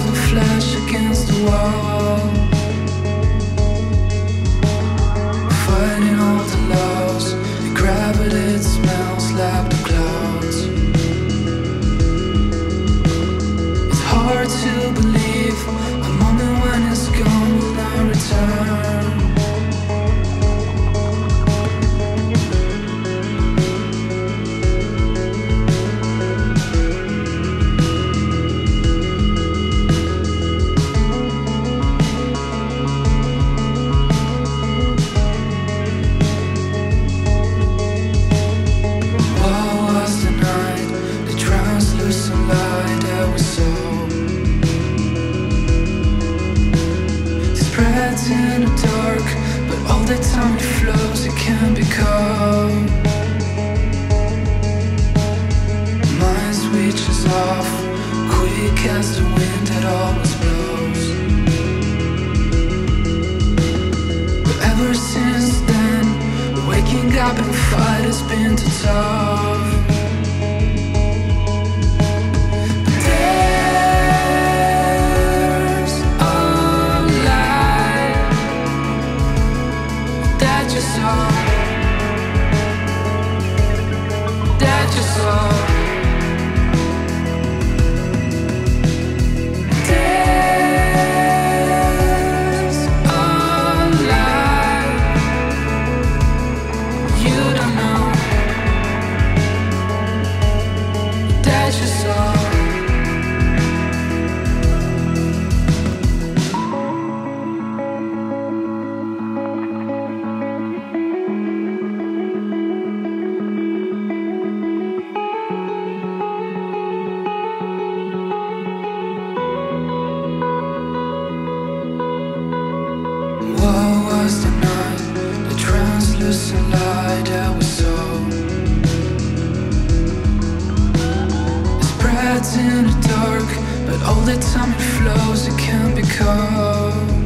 of the flesh against the wall, fighting all the laws. The gravity smells like the clouds. It's hard to believe a moment when it's gone will not return. In the dark, but all the time it flows, it can be calm. Mind switches off, quick as the wind that always blows. But ever since then, waking up and fight has been too tough. Light that we saw, it spreads in the dark, but all the time it flows, it can be caught.